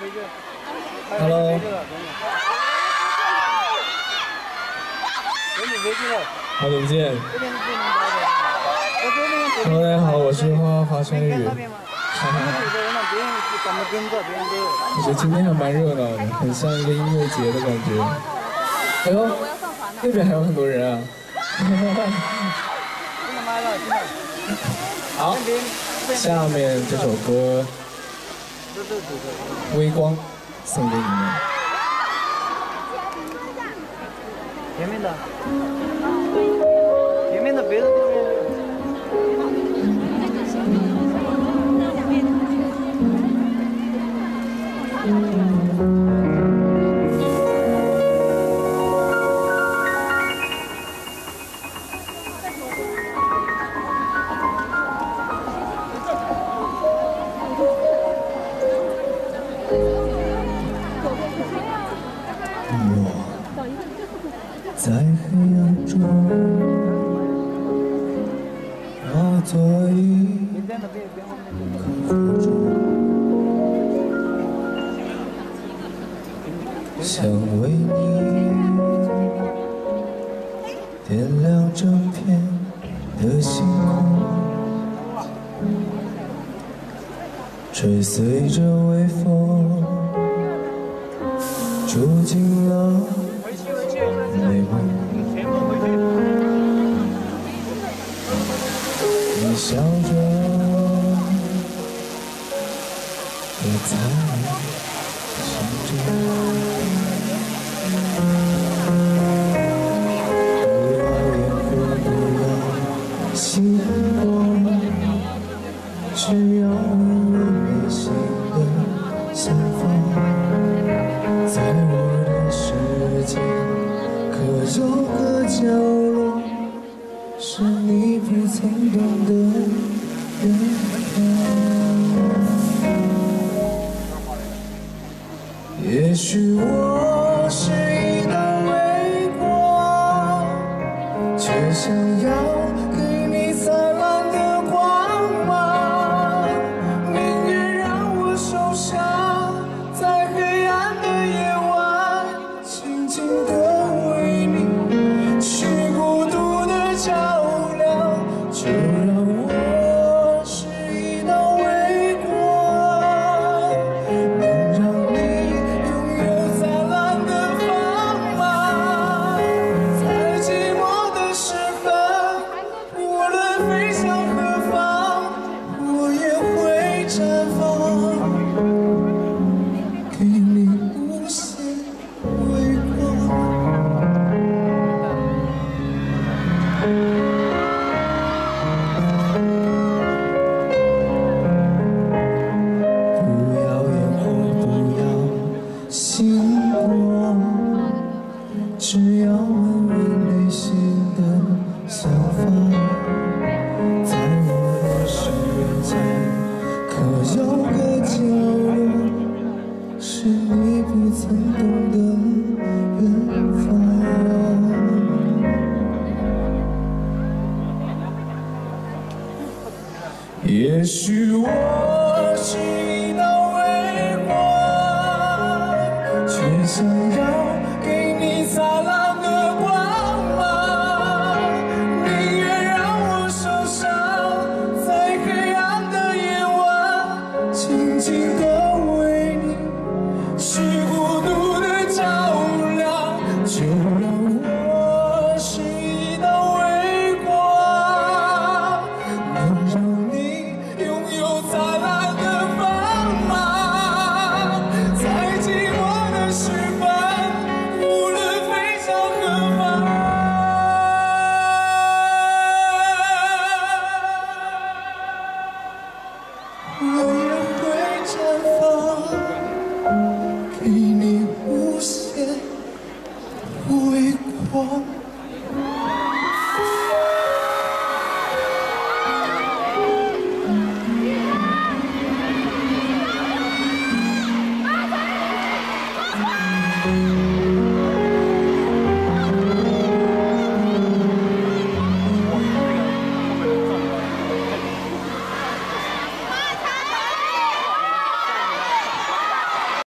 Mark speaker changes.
Speaker 1: Hello。好久不见。Hello， 大家好，我是华晨宇。我觉得今天还蛮热闹的，很像一个音乐节的感觉。哎呦，那边还有很多人啊。好，下面这首歌《微光》送给你们。前面的别的都是。在黑暗中，化作一颗火种，想为你点亮整片的星空，吹随着微风，住进了美梦。你笑着躲在心中，不要烟火，不要星光，只要内心的想法，在我的世界可有个角落，是你不曾懂的远方。也许我是一道微光，却想要给你灿烂的光芒。宁愿让我受伤，在黑暗的夜晚，静静地为你去孤独的照亮。就让我是一道微光，能让你拥有灿烂的光芒。在寂寞的时分，无论飞向何方，我也会绽放，给你无限微光。不要烟火，不要星光，只要问问内心的想法。在我的世界，可有个角落，是你不曾懂的远方。也许我是一道微光，却想要给你灿烂的光芒。宁愿让我受伤，在黑暗的夜晚，静静地为你去孤独的照亮。就让我是一道微光，能让你拥有灿烂的光芒。在寂寞的时分，无论飞向何方，我